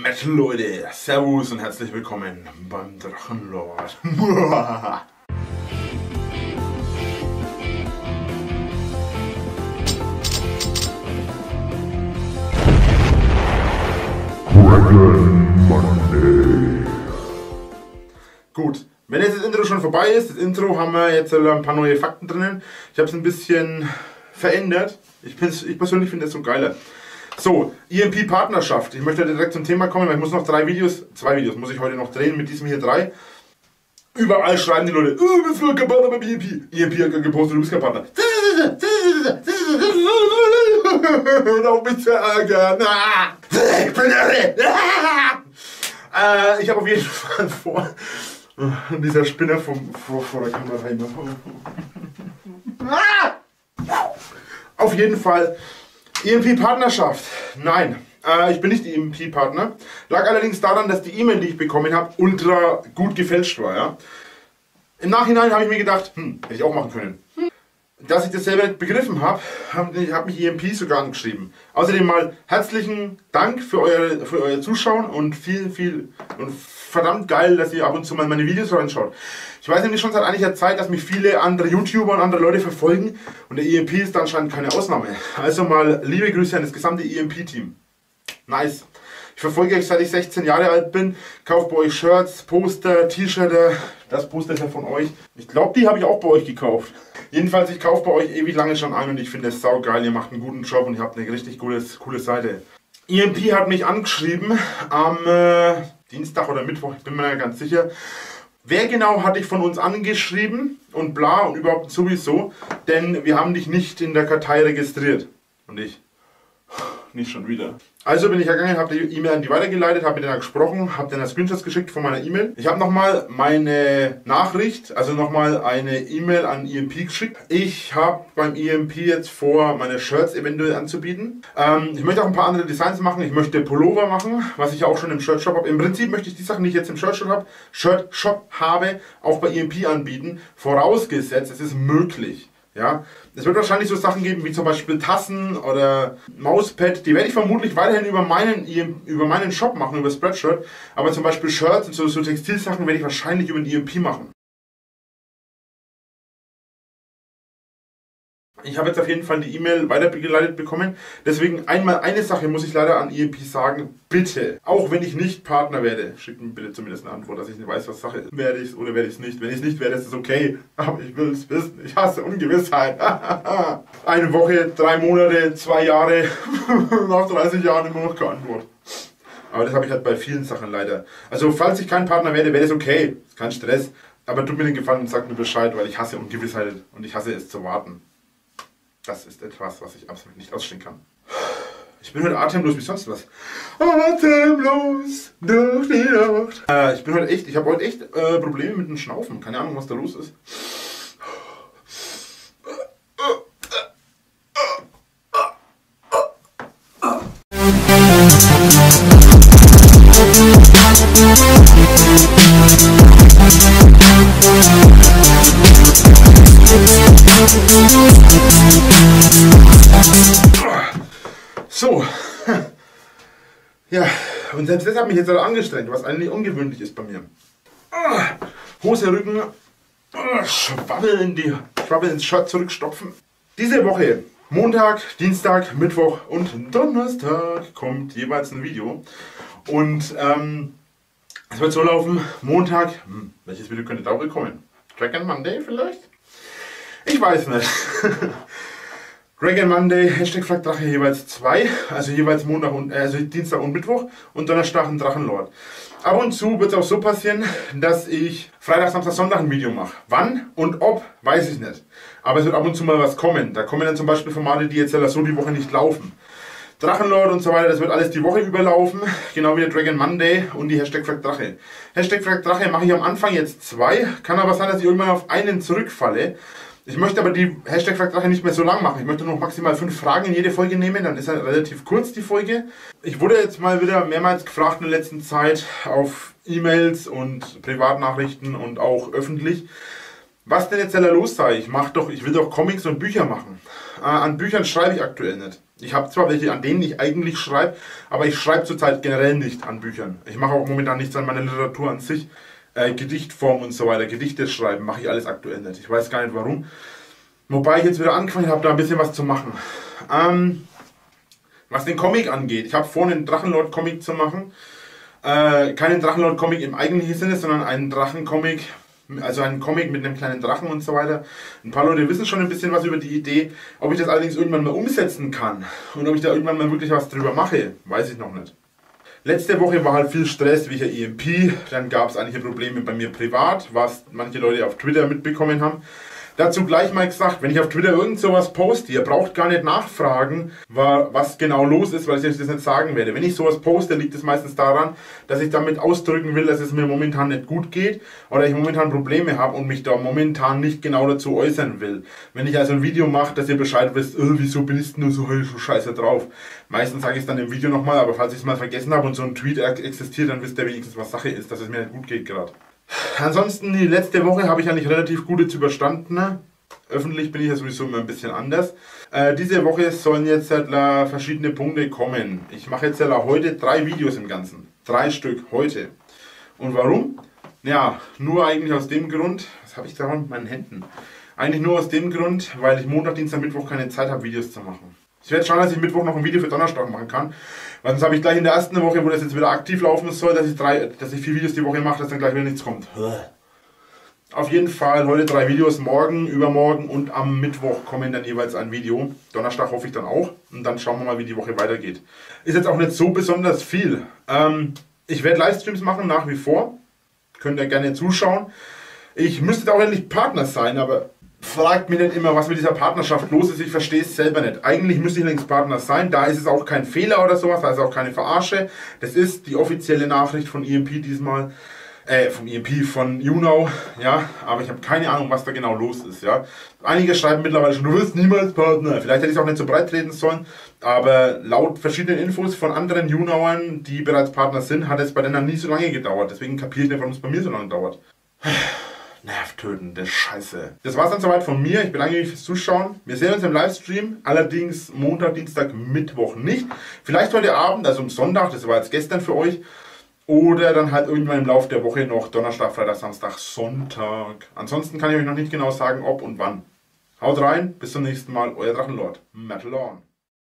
Metal Leute, Servus und herzlich willkommen beim Drachenlord. Dragon Monday. Gut, wenn jetzt das Intro schon vorbei ist, das Intro haben wir jetzt ein paar neue Fakten drinnen. Ich habe es ein bisschen verändert. Ich persönlich finde es so geiler. So, EMP Partnerschaft. Ich möchte direkt zum Thema kommen, weil ich muss noch zwei Videos muss ich heute noch drehen mit diesem hier 3. Überall schreiben die Leute, du bist kein Partner beim EMP. EMP hat gepostet, du bist kein Partner. Und auch mich zu ärgern. Ich bin irre. Ich habe auf jeden Fall vor, dieser Spinner vor der Kamera rein. Auf jeden Fall EMP-Partnerschaft. Nein, ich bin nicht EMP-Partner. Lag allerdings daran, dass die E-Mail, die ich bekommen habe, ultra gut gefälscht war. Ja? Im Nachhinein habe ich mir gedacht, hätte ich auch machen können. Dass ich das selber nicht begriffen habe, hat mich EMP sogar angeschrieben. Außerdem mal herzlichen Dank für euer Zuschauen und verdammt geil, dass ihr ab und zu mal meine Videos reinschaut. Ich weiß nämlich schon seit einiger Zeit, dass mich viele andere YouTuber und andere Leute verfolgen und der EMP ist da anscheinend keine Ausnahme. Also mal liebe Grüße an das gesamte EMP-Team. Nice. Ich verfolge euch seit ich 16 Jahre alt bin, kaufe bei euch Shirts, Poster, T-Shirts. Das Poster ist ja von euch. Ich glaube, die habe ich auch bei euch gekauft. Jedenfalls, ich kaufe bei euch ewig lange schon ein und ich finde es saugeil. Ihr macht einen guten Job und ihr habt eine richtig coole Seite. EMP hat mich angeschrieben am Dienstag oder Mittwoch, ich bin mir nicht ganz sicher. Wer genau hat dich von uns angeschrieben und bla und überhaupt sowieso, denn wir haben dich nicht in der Kartei registriert. Und ich, nicht schon wieder. Also bin ich gegangen, habe die E-Mail an die weitergeleitet, habe mit denen gesprochen, habe denen Screenshots geschickt von meiner E-Mail. Ich habe nochmal meine Nachricht, also nochmal eine E-Mail an EMP geschickt. Ich habe beim EMP jetzt vor, meine Shirts eventuell anzubieten. Ich möchte auch ein paar andere Designs machen. Ich möchte Pullover machen, was ich auch schon im Shirt-Shop habe. Im Prinzip möchte ich die Sachen, die ich jetzt im Shirt-Shop habe, auch bei EMP anbieten. Vorausgesetzt, es ist möglich. Ja, es wird wahrscheinlich so Sachen geben wie zum Beispiel Tassen oder Mauspad, die werde ich vermutlich weiterhin über meinen Shop machen, über Spreadshirt, aber zum Beispiel Shirts und so Textilsachen werde ich wahrscheinlich über den EMP machen. Ich habe jetzt auf jeden Fall die E-Mail weitergeleitet bekommen, deswegen einmal eine Sache muss ich leider an EMP sagen, bitte, auch wenn ich nicht Partner werde, schickt mir bitte zumindest eine Antwort, dass ich nicht weiß, was Sache ist. Werde ich es oder werde ich es nicht? Wenn ich es nicht werde, ist es okay, aber ich will es wissen, ich hasse Ungewissheit. Eine Woche, 3 Monate, 2 Jahre, nach 30 Jahren immer noch keine Antwort. Aber das habe ich halt bei vielen Sachen leider. Also falls ich kein Partner werde, wäre es okay, ist kein Stress, aber tut mir den Gefallen und sagt mir Bescheid, weil ich hasse Ungewissheit und ich hasse es zu warten. Das ist etwas, was ich absolut nicht ausstehen kann. Ich bin heute atemlos wie sonst was. Atemlos durch die Nacht. Ich habe heute echt Probleme mit dem Schnaufen. Keine Ahnung, was da los ist. So, ja, und selbst das hat mich jetzt angestrengt, was eigentlich ungewöhnlich ist bei mir. Hose, Rücken, Schwabbel ins Shirt zurückstopfen. Diese Woche, Montag, Dienstag, Mittwoch und Donnerstag kommt jeweils ein Video. Und es wird so laufen, Montag, welches Video könnte da wohl kommen? Dragon Monday vielleicht? Ich weiß nicht. Dragon Monday, Hashtag Flagdrache jeweils 2, also jeweils Dienstag und Mittwoch und Donnerstag ein Drachenlord. Ab und zu wird es auch so passieren, dass ich Freitag, Samstag, Sonntag ein Video mache. Wann und ob, weiß ich nicht. Aber es wird ab und zu mal was kommen. Da kommen dann zum Beispiel Formate, die jetzt so die Woche nicht laufen. Drachenlord und so weiter, das wird alles die Woche überlaufen, genau wie der Dragon Monday und die Hashtag Flagdrache. Hashtag Flagdrache mache ich am Anfang jetzt 2, kann aber sein, dass ich irgendwann auf einen zurückfalle. Ich möchte aber die Hashtag Flagdrache nicht mehr so lang machen. Ich möchte nur noch maximal 5 Fragen in jede Folge nehmen, dann ist er relativ kurz die Folge. Ich wurde jetzt mal wieder mehrmals gefragt in der letzten Zeit auf E-Mails und Privatnachrichten und auch öffentlich, was denn jetzt los sei. Ich will doch Comics und Bücher machen. An Büchern schreibe ich aktuell nicht. Ich habe zwar welche, an denen ich eigentlich schreibe, aber ich schreibe zurzeit generell nicht an Büchern. Ich mache auch momentan nichts an meiner Literatur an sich. Gedichtform und so weiter, Gedichte schreiben, mache ich alles aktuell nicht. Ich weiß gar nicht warum. Wobei ich jetzt wieder angefangen habe, da ein bisschen was zu machen. Was den Comic angeht, ich habe vor, einen Drachenlord-Comic zu machen. Keinen Drachenlord-Comic im eigentlichen Sinne, sondern einen Drachencomic, also einen Comic mit einem kleinen Drachen und so weiter. Ein paar Leute wissen schon ein bisschen was über die Idee. Ob ich das allerdings irgendwann mal umsetzen kann und ob ich da irgendwann mal wirklich was drüber mache, weiß ich noch nicht. Letzte Woche war halt viel Stress wegen EMP, dann gab es einige Probleme bei mir privat, was manche Leute auf Twitter mitbekommen haben. Dazu gleich mal gesagt, wenn ich auf Twitter irgend sowas poste, ihr braucht gar nicht nachfragen, was genau los ist, weil ich euch das nicht sagen werde. Wenn ich sowas poste, liegt es meistens daran, dass ich damit ausdrücken will, dass es mir momentan nicht gut geht oder ich momentan Probleme habe und mich da momentan nicht genau dazu äußern will. Wenn ich also ein Video mache, dass ihr Bescheid wisst, wieso bist du nur so scheiße drauf. Meistens sage ich es dann im Video nochmal, aber falls ich es mal vergessen habe und so ein Tweet existiert, dann wisst ihr wenigstens, was Sache ist, dass es mir nicht gut geht gerade. Ansonsten, die letzte Woche habe ich eigentlich relativ gut jetzt überstanden. Öffentlich bin ich ja sowieso immer ein bisschen anders. Diese Woche sollen jetzt verschiedene Punkte kommen. Ich mache jetzt heute 3 Videos im Ganzen. 3 Stück heute. Und warum? Ja, nur eigentlich aus dem Grund, was habe ich da mit meinen Händen? Eigentlich nur aus dem Grund, weil ich Montag, Dienstag, Mittwoch keine Zeit habe, Videos zu machen. Ich werde schauen, dass ich Mittwoch noch ein Video für Donnerstag machen kann. Weil sonst habe ich gleich in der ersten Woche, wo das jetzt wieder aktiv laufen soll, dass ich 4 Videos die Woche mache, dass dann gleich wieder nichts kommt. Auf jeden Fall heute 3 Videos, morgen, übermorgen und am Mittwoch kommen dann jeweils ein Video. Donnerstag hoffe ich dann auch. Und dann schauen wir mal, wie die Woche weitergeht. Ist jetzt auch nicht so besonders viel. Ich werde Livestreams machen, nach wie vor. Könnt ihr gerne zuschauen. Ich müsste auch endlich Partner sein, aber fragt mich nicht immer, was mit dieser Partnerschaft los ist. Ich verstehe es selber nicht. Eigentlich müsste ich längst Partner sein. Da ist es auch kein Fehler oder sowas. Da ist auch keine Verarsche. Das ist die offizielle Nachricht von EMP diesmal. Von YouNow, ja, aber ich habe keine Ahnung, was da genau los ist, ja. Einige schreiben mittlerweile schon, du wirst niemals Partner. Vielleicht hätte ich es auch nicht so breit treten sollen, aber laut verschiedenen Infos von anderen YouNowern, die bereits Partner sind, hat es bei denen nie so lange gedauert. Deswegen kapiere ich nicht, warum es bei mir so lange dauert. Nervtötende Scheiße. Das war's dann soweit von mir. Ich bedanke mich fürs Zuschauen. Wir sehen uns im Livestream, allerdings Montag, Dienstag, Mittwoch nicht. Vielleicht heute Abend, also am Sonntag, das war jetzt gestern für euch. Oder dann halt irgendwann im Laufe der Woche noch Donnerstag, Freitag, Samstag, Sonntag. Ansonsten kann ich euch noch nicht genau sagen, ob und wann. Haut rein, bis zum nächsten Mal, euer Drachenlord. Metal on.